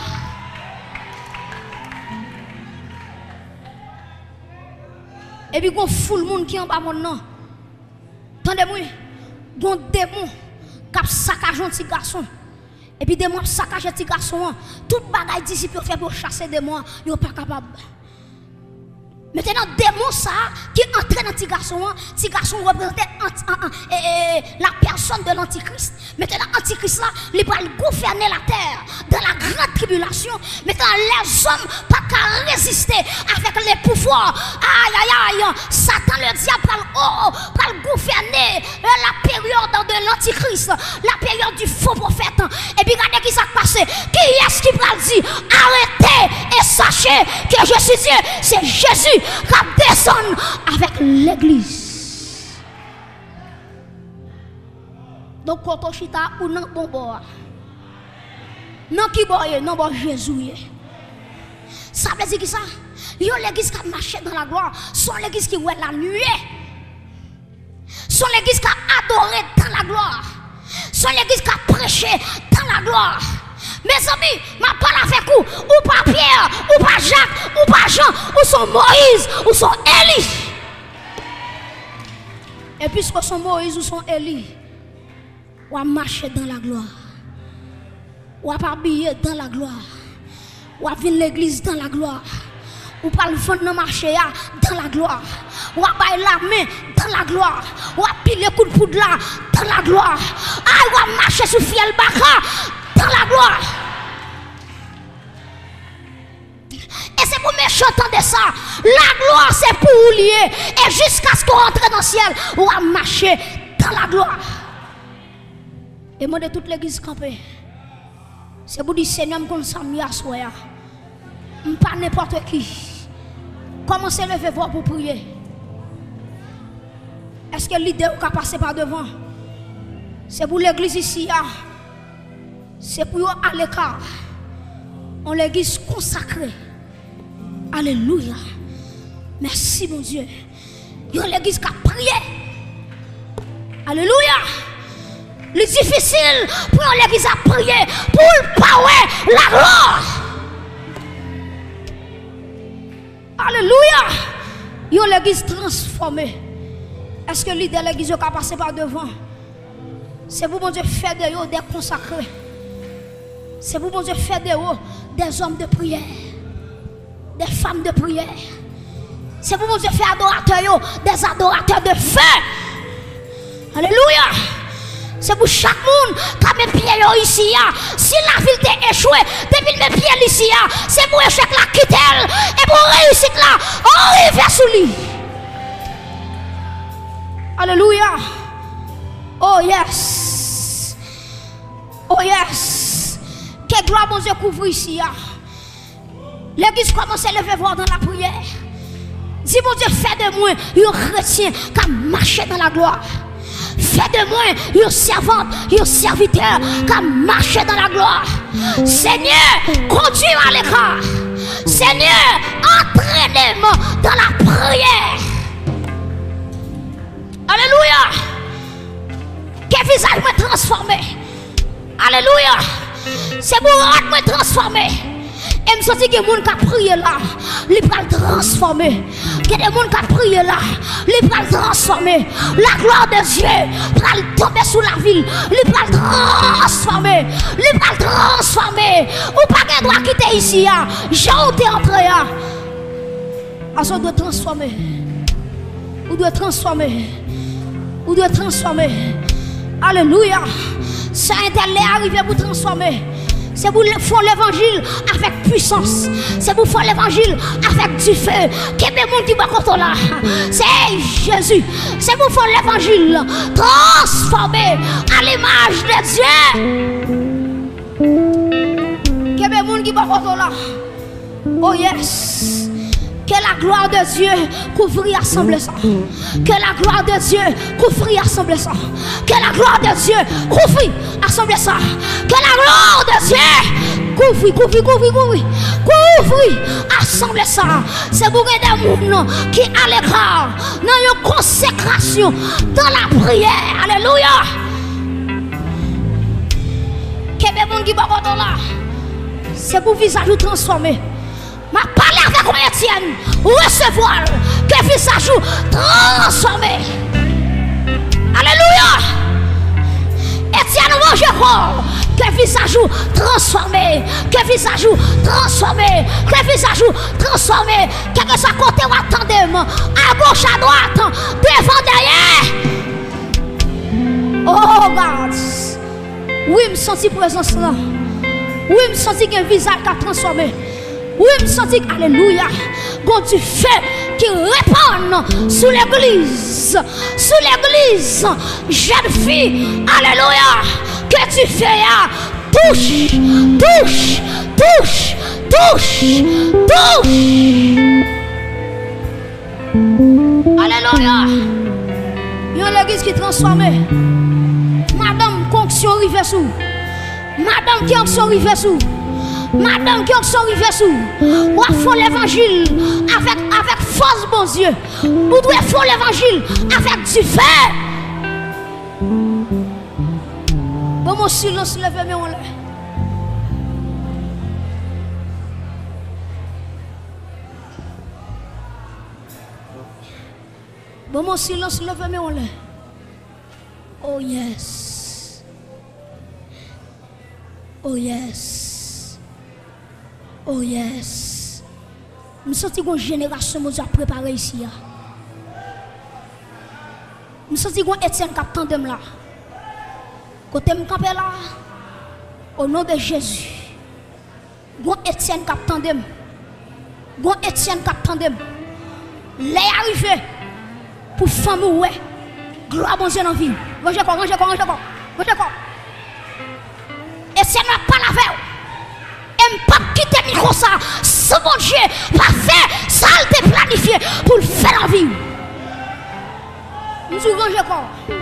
Et puis, on fout le monde qui est en bas, mon nom. Attendez-moi. Gon démon qui saccage un petit garçon. Et puis des mois saccage un petit garçon, tout bagaille disciple fait pour chasser des mois, ils sont pas capables. Maintenant, démon ça qui entraîne dans petit garçon, petit garçon représentait la personne de l'antichrist. Maintenant, l'antichrist là, il va gouverner la terre dans la grande tribulation. Maintenant, les hommes pas qu'à résister avec les pouvoirs. Aïe aïe aïe, Satan le diable va gouverner la période de l'antichrist, la période du faux prophète. Et puis regardez qui s'est passé. Qui est-ce qui va dire arrêtez et sachez que je suis Dieu, c'est Jésus qui descend avec l'église. Donc, quand on chita ou non, bon, bon. Non, qui boye, non, bon, Jésus. Ça veut dire que ça, il y a l'église qui a marché dans la gloire, sont l'église qui ouait la nuée, sont l'église qui a adoré dans la gloire, sont l'église qui a prêché dans la gloire. Mes amis, ma parole avec vous, ou pas Pierre, ou pas Jacques, ou pas Jean, ou sont Moïse, ou sont Élie. Et puisque sont Moïse ou sont Élie, on va marcher dans la gloire, on va habiller dans la gloire, on va venir l'église dans la gloire, on va le vendre dans le marché dans la gloire, on va bailler la main dans la gloire, on va piler coup de poudre là dans la gloire, on va marcher sur fiel baka dans la gloire. Et c'est pour méchant de ça. La gloire c'est pour vous lier. Et jusqu'à ce qu'on rentre dans le ciel, on va marcher dans la gloire. Et moi de toute l'église campée, c'est pour dire Seigneur, je suis à soi. Je ne pas n'importe qui. Commencez à lever voix pour prier. Est-ce que l'idée qui a passé par devant? C'est pour l'église ici. C'est pour eux à l'écart. On l'église consacrée. Alléluia. Merci mon Dieu. Il y a l'église qui a prié. Alléluia. Le difficile pour l'église à prier pour parler la gloire. Alléluia. Il y a l'église transformée. Est-ce que l'idée de l'église qui a passé par devant? C'est pour mon Dieu faire de eux des consacrés. C'est pour mon Dieu faire de eux des hommes de prière. Des femmes de prière. C'est pour mon Dieu faire adorateurs, des adorateurs de feu. Alléluia. C'est pour chaque monde qui a mes pieds ici. Si la ville t'a échoué, depuis mes pieds ici, c'est pour échec la quitter. Et pour réussir là, on arrive sous lui. Alléluia. Oh yes. Oh yes. Que gloire mon Dieu couvre ici. L'église commence à lever voir dans la prière. Dis mon Dieu, fais de moi un chrétien qui a marché dans la gloire. Fais de moi une servante, un serviteur qui a marché dans la gloire. Seigneur, conduis-moi à l'écart. Seigneur, entraînez-moi dans la prière. Alléluia. Que visage me transformé. Alléluia. C'est pour rendre me transformé. Et je sens que les gens qui ont prié là, ils vont le transformer. Il y a des gens qui ont prié là, ils vont le transformer. La gloire de Dieu va tomber sous la ville. Ils vont le transformer. Ils vont le transformer. Ou pas qu'un droit quitter ici. J'ai été entré. On doit transformer. On doit transformer. On doit transformer. Alléluia. Ça est arrivé pour transformer. C'est pour faire l'évangile avec puissance. C'est pour faire l'évangile avec du feu. Quel est le monde qui va contre là? C'est Jésus. C'est pour faire l'évangile transformé à l'image de Dieu. Quel est le monde qui va contre là? Oh yes. Que la gloire de Dieu couvre l'assemblée ça. Que la gloire de Dieu couvre l'assemblée ça. Que la gloire de Dieu couvre l'assemblée ça. Que la gloire de Dieu couvre, couvre, couvre, couvre, couvre l'assemblée ça. C'est pour des gens qui à l'écart dans une consécration dans la prière. Alléluia. Que les gens qui vont là, c'est pour visage transformé. Ma parole avec moi, Étienne, recevoir que visage transformé. Alléluia. Étienne, mange corps, que visage transformé, que visage transformé, que visage transformé, quel que soit côté ou attendez, à gauche, à droite, devant, derrière. Oh God. Oui, je me sens présence là. Oui, je me sens qu'un visage qui a transformé. Oui, je me sens que, alléluia, quand tu fais qui répond sur l'église, sur l'église, jeune fille, alléluia, que tu fais, touche, touche, touche, touche, touche. Alléluia. Il y a l'église qui est transformée. Madame, conction arrivée sous. Madame, qui sont arrivée sous. Madame qui sont arrivées sous, ou à faire l'évangile avec, avec force, bon Dieu. Ou doit faire l'évangile avec du feu. Bon, mon silence, levez-moi en l'air. Bon, mon silence, levez-moi en l'air. Oh yes. Oh yes. Oh yes. Je sens une génération qui a préparé ici. Je sens que Étienne qui attend là. Côté me camper là. Au nom de Jésus. Gon Étienne qui attend. Gon Étienne qui attend. Les arrivé pour femme ouais. Gloire bon Dieu dans vie. Rangez quoi, rangez quoi, rangez quoi. Rangez quoi. Étienne n'a pas la veille. Et pas quitter le micro ça, ce bon Dieu va faire ça, il planifié pour le faire en vie. Nous ouvrons encore.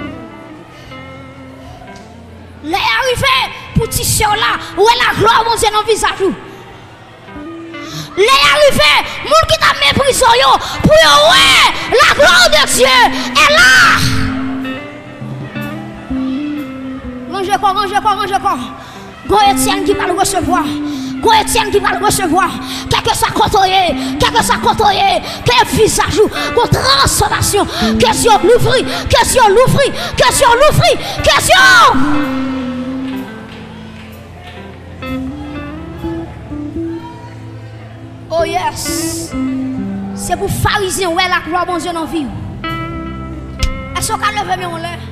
Les arrivés pour tisser là, où est la gloire mon Dieu dans le visage. Les arrivés, moun qui t'a méprisé pour ouais, la gloire de Dieu est là. Rangez quoi, rangez quoi, rangez quoi. Go Étienne qui va le recevoir. Go Étienne qui va le recevoir. Quel que soit côtoyé, quel que soit côtoyé, quel visage, go transformation. Que Dieu l'ouvre, que Dieu l'ouvre, que Dieu l'ouvre, que Dieu. Oh yes. C'est pour pharisiens ouais la gloire bon Dieu dans vie. Est-ce qu'on a levé mon lait?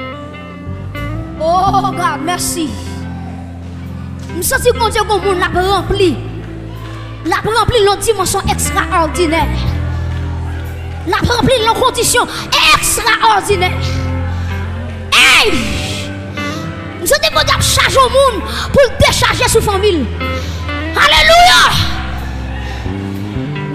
Oh God, merci. Je sens que mon Dieu, mon monde l'a rempli. L'a rempli dans une dimension extraordinaire. L'a rempli dans une condition extraordinaire. Hey! Je sens que mon Dieu charge au monde pour le décharger sous famille. Alléluia!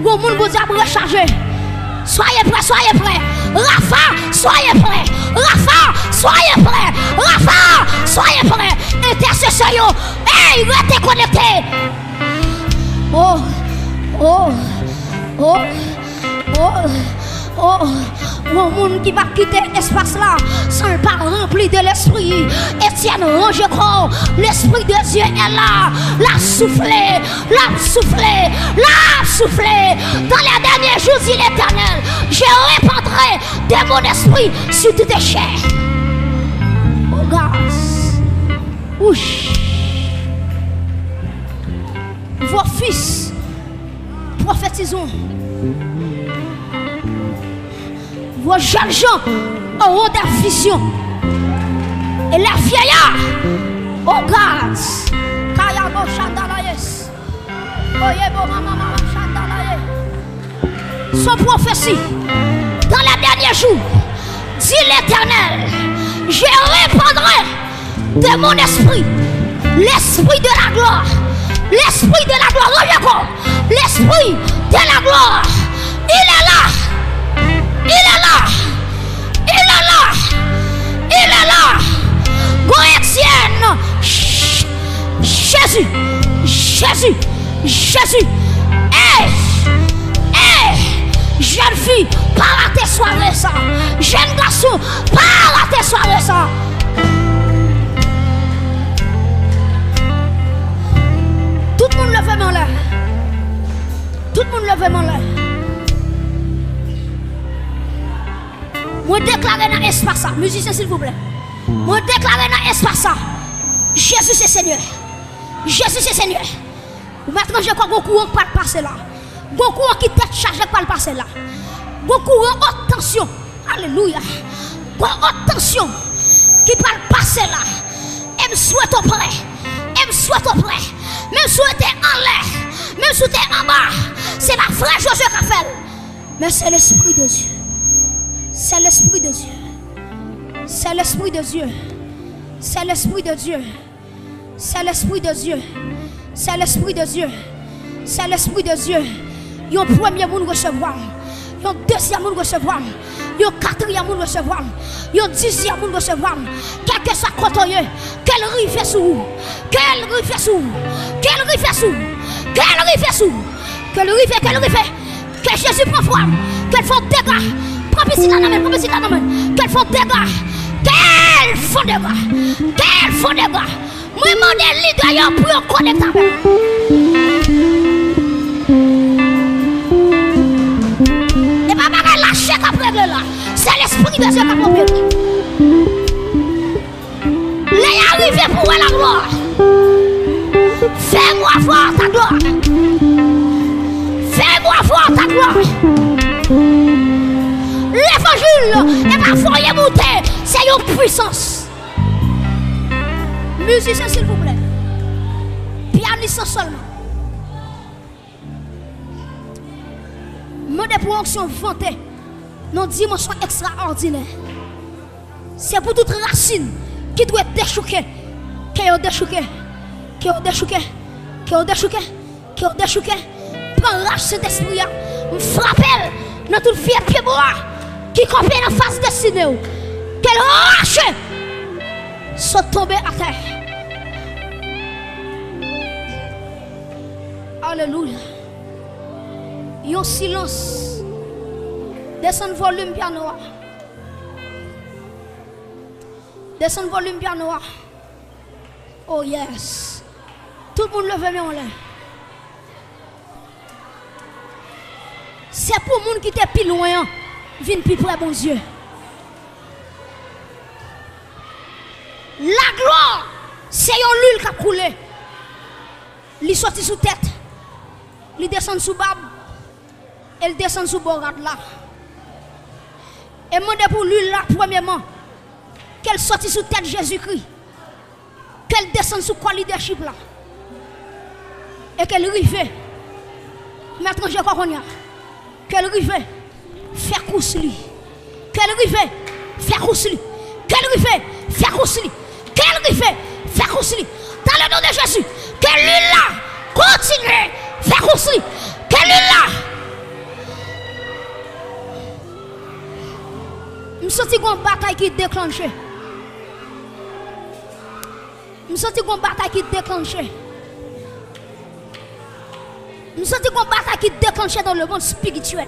Bon monde vous a rechargé. Soyez prêts, soyez prêts. Rafa, soyez prêts. Rafa, soyez prêts. Rafa, soyez prêts. Intercesseur, yo. Hey, restez connectés. Oh, oh, oh, oh, oh. Bon monde qui va quitter l'espace là sans le pas rempli de l'esprit. Étienne, range corps. L'esprit de Dieu est là. L'a soufflé, l'a soufflé, l'a soufflé. Dans les derniers jours, dit l'Éternel, je répandrai de mon esprit sur toutes tes chairs. Oh gaz. Ouch. Vos fils prophétisons. Vos jeunes gens auront des visions. Et les vieillards, oh God, Kayabo Chandalaïs, Oyebo Mama Chandalaïs, son prophétie, dans les derniers jours, dit l'Éternel, je répandrai de mon esprit, l'esprit de la gloire, l'esprit de la gloire, l'esprit de la gloire, il est là. Il est là. Il est là. Il est là. Goétienne. Jésus. Jésus. Jésus. Hey. Hey. Jeune fille, pas rater soirée ça. Jeune garçon, pas rater soirée ça. Tout le monde lève main là. Tout le monde lève main là. Moi déclarer dans l'espace, musicien s'il vous plaît. Moi déclarer dans l'espace, Jésus c'est Seigneur. Jésus c'est Seigneur. Maintenant je crois que courant pas passer là. Bon courant qui tête chargée pas le passer là. Bon courant haute tension. Alléluia. Bon haute tension qui pas le passer là. Et me souhaite au près. Et me souhaite au près. Même souhaiter en l'air. Même souhaiter en bas. C'est ma frère Josué qui a fait. Mais c'est l'esprit de Dieu. C'est l'esprit de Dieu. C'est l'esprit de Dieu. C'est l'esprit de Dieu. C'est l'esprit de Dieu. C'est l'esprit de Dieu. C'est l'esprit de Dieu. Il y a un premier monde recevoir. Il y a un deuxième monde recevoir. Il y a un quatrième monde recevoir. Il y a un dixième monde recevoir. Quel que soit côtoyé, quel rive fait sous. Quel rive fait sous. Quel rive fait sous. Quel rive fait sous. Quel rive fait, quel rive fait. Que Jésus prend foi. Qu'elle fait dégâts. Prophétie dans la prophétie dans la qu'elle font dégâts, qu'elle font dégâts, qu'elle font dégâts. Moi, mon leader, pour connecter avec. Et pas mal lâcher qu'après là, c'est l'esprit de Dieu qui a compris. Les arrivés pour la gloire. Fais-moi voir ta gloire. Fais-moi voir ta gloire. L'évangile est pas foyer monté, c'est une puissance. Musicien s'il vous plaît. Pianiste seulement. Mode pour onction vantée dans dimension extraordinaire. C'est pour toute racine qui doit être déchouquée, qui est déchouquée, qui est déchouquée, qui est déchouquée, qui est déchouquée. Prends rage cet esprit, me frappe dans toute fière pied bois. Qui compte en face destinée, qu'elle rache, soit tombée à terre. Alléluia. Il y a un silence. Descend le volume piano. Descend le volume piano. Oh yes. Tout le monde leve main en l'air. C'est pour les gens qui étaient plus loin. Viens plus près, bon Dieu. La gloire, c'est une l'huile qui a coulé. Il sorti sous tête. Il descend sous bab. Elle descend sous borade là. Et demande pour l'huile là, premièrement, qu'elle sorti sous tête Jésus-Christ. Qu'elle descende sous quoi leadership là. Et qu'elle rive. Maintenant, je crois qu'on y a. Qu'elle rive. Faire course lui. Qu'elle rive, faire course lui. Qu'elle rive, faire course lui. Qu'elle rive, faire course lui. Dans le nom de Jésus, qu'elle lui là, continue, faire course lui. Qu'elle lui là, Je sens une bataille qui déclenche. Je sens une bataille qui déclenche. Je sens une bataille qui déclenche dans le monde spirituel.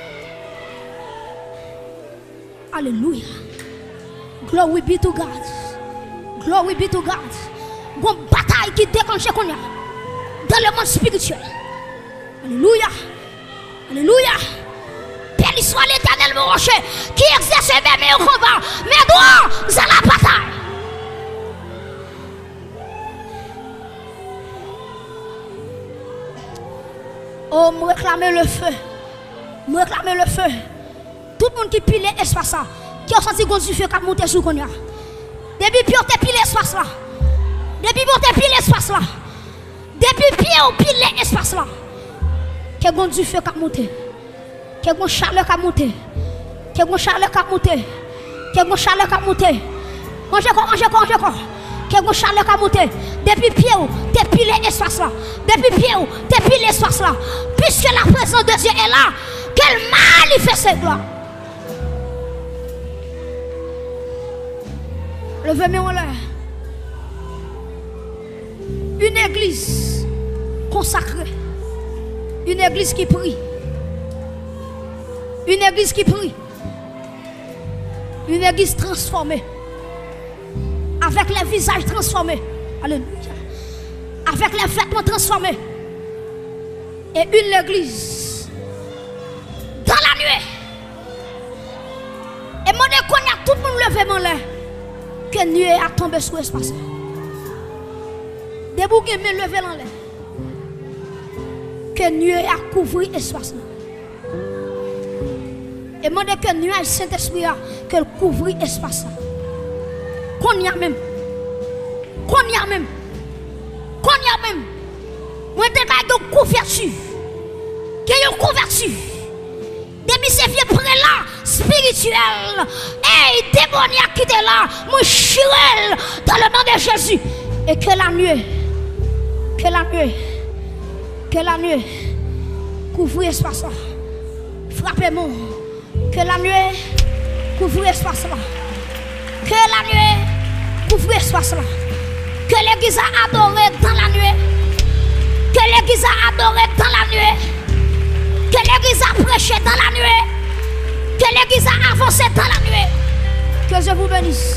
Alléluia. Glory be to God. Glory be to God. Une bataille qui déclenche qu'on a dans le monde spirituel. Alléluia. Alléluia. Béni soit l'Éternel mon rocher qui exerce mes meilleurs combats, mes droits à la bataille. Oh, me réclamer le feu. Me réclamer le feu. Tout le monde qui pile l'espace là, qui a senti qu'on du feu qui a monté sur qu'on a. Depuis puis on te pile l'espace là. Depuis on te pile l'espace là. Depuis puis on pile l'espace là. Qui a du feu qui a monté. Qui a chaleur qui a monté. Qui a chaleur qui a monté. Qui a chaleur qui a monté. Mangez quoi, mangez quoi, mangez quoi. Qui a chaleur qui a monté. Depuis pied ou t'es pilé l'espace là. Depuis pied ou t'es pilé l'espace là. Puisque la présence de Dieu est là, qu'elle manifeste ses gloires. Levez-moi en l'air. Une église consacrée. Une église qui prie. Une église qui prie. Une église transformée. Avec les visages transformés. Alléluia. Avec les vêtements transformés. Et une église dans la nuit. Et mon qu'on a tout le monde levé mon l'air. Que nuit a tombé sur l'espace. Debout que me levé dans l'air. Que nuit a couvert l'espace. Et mon que nuit a Saint-Esprit a qu'elle couvre l'espace. Qu'on y a même. Qu'on y a même. Qu'on y a même. Moi, je vais une couverture. Qu'il y a une couverture. Depuis ces vieux prélats spirituels et démoniaques qui étaient là, moi, chirel dans le nom de Jésus. Et que la nuit, que la nuit, que la nuit, couvre l'espace là. Frappez-moi. Que la nuit, couvre l'espace là. Que la nuit, couvre l'espace là. Que l'église a adoré dans la nuit. Que l'église a adoré dans la nuit. Que l'église a prêché dans la nuit. Que l'église a avancé dans la nuit. Que je vous bénisse.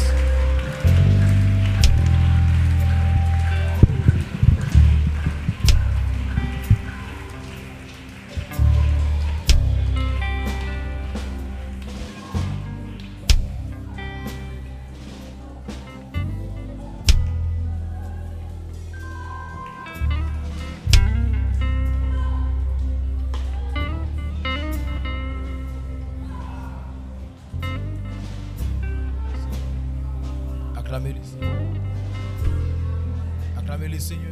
Acclamez le Seigneur. Acclamez le Seigneur.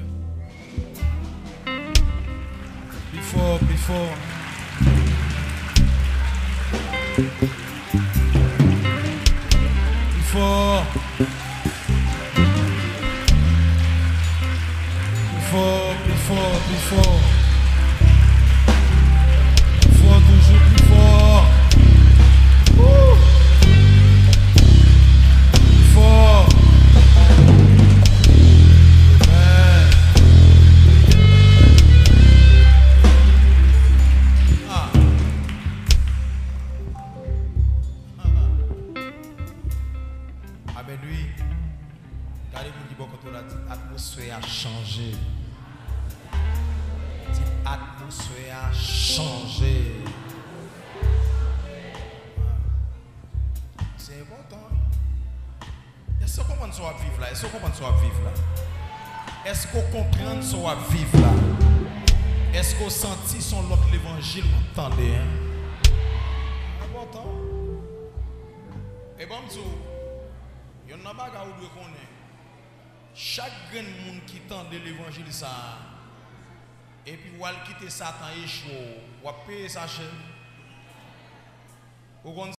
Plus fort, plus fort. Plus fort. Plus fort, plus fort, plus fort. Plus fort, toujours plus fort. Ouh. Fort. Amen. Ah. Amen, lui. Regardez-vous qui bon quand l'atmosphère a changé. L'atmosphère a changé. C'est important. Est-ce qu'on comprend ce qu'on va vivre là? Est-ce qu'on comprend ce qu'on va vivre là? Est-ce qu'on comprend ce qu'on va vivre là? Est-ce qu'on sentit son l'autre l'évangile? Vous entendez? Hein? Important. Et bon, il y a un bagage où vous connaissez. Chaque grand monde qui tend de l'évangile ça, et puis ou quitter Satan échoue, ou payer sa chaîne.